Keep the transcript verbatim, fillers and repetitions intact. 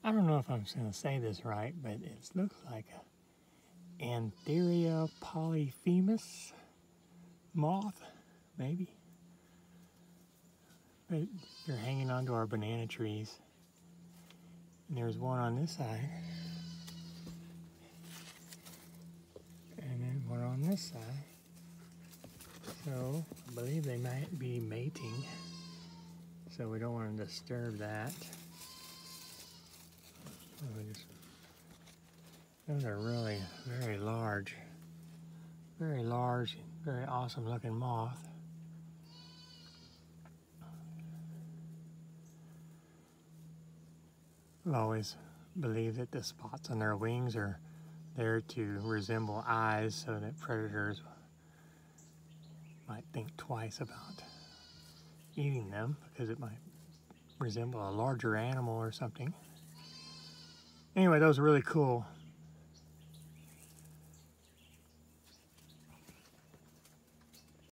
I don't know if I'm going to say this right, but it looks like a Antheria Polyphemus moth, maybe. But they're hanging onto our banana trees. And there's one on this side. And then one on this side. So I believe they might be mating. So we don't want to disturb that. So we just, those are really very large. Very large, very awesome looking moth. I've always believed that the spots on their wings are there to resemble eyes so that predators might think twice about eating them because it might resemble a larger animal or something. Anyway, those are really cool.